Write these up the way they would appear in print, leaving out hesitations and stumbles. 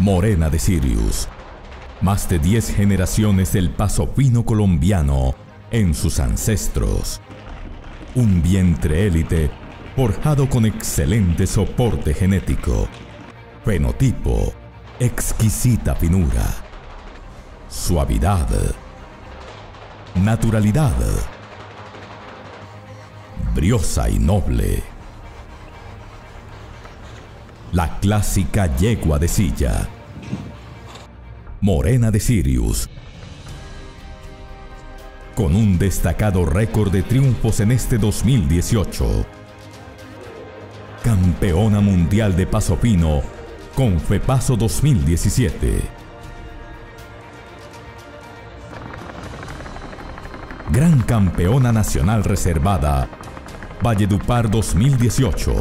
Morena de Sirius. Más de 10 generaciones del paso fino colombiano en sus ancestros. Un vientre élite forjado con excelente soporte genético. Fenotipo, exquisita finura. Suavidad. Naturalidad. Briosa y noble. La clásica yegua de silla. Morena de Sirius. Con un destacado récord de triunfos en este 2018. Campeona mundial de paso fino con FEPASO 2017. Gran campeona nacional reservada Valledupar 2018.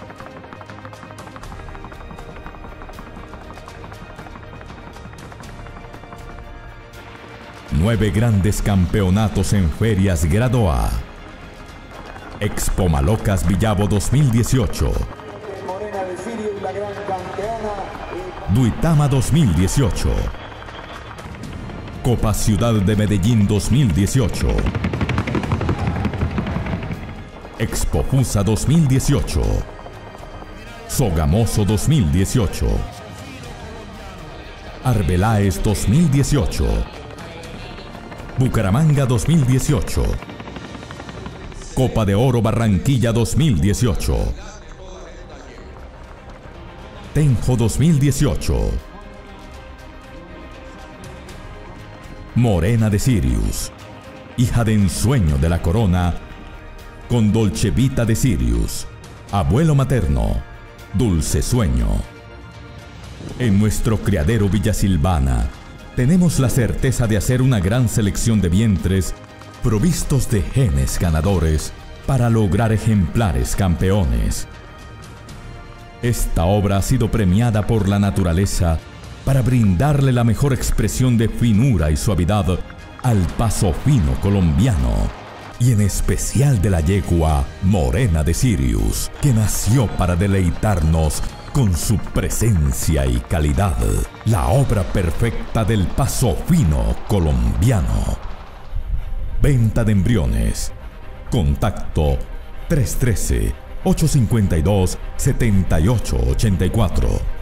Nueve grandes campeonatos en ferias grado A. Expo Malocas Villavo 2018. Morena de Sirius, la gran campeona. Duitama 2018. Copa Ciudad de Medellín 2018. Expo Fusa 2018. Sogamoso 2018. Arbeláez 2018. Bucaramanga 2018. Copa de Oro Barranquilla 2018. Tenjo 2018. Morena de Sirius, hija de ensueño de la corona, con Dolce Vita de Sirius, abuelo materno, dulce sueño. En nuestro criadero Villa Silvana, tenemos la certeza de hacer una gran selección de vientres provistos de genes ganadores para lograr ejemplares campeones. Esta obra ha sido premiada por la naturaleza para brindarle la mejor expresión de finura y suavidad al paso fino colombiano, y en especial de la yegua Morena de Sirius, que nació para deleitarnos con su presencia y calidad, la obra perfecta del paso fino colombiano. Venta de embriones. Contacto 313-852-7884.